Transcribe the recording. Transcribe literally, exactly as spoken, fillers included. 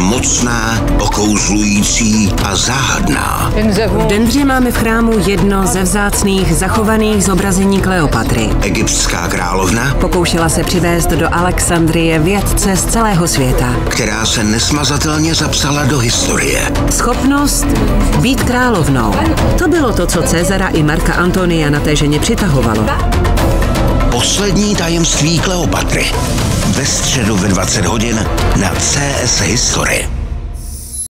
mocná, okouzlující a záhadná. V Denveře máme v chrámu jedno ze vzácných zachovaných zobrazení Kleopatry. Egyptská královna, Pokoušela se přivést do Alexandrie vědce z celého světa. která se nesmazatelně zapsala do historie. Schopnost být královnou. To bylo to, co Cezara i Marka Antonia na té ženě přitahovalo. Poslední tajemství Kleopatry. Ve středu ve dvacet hodin na C S History.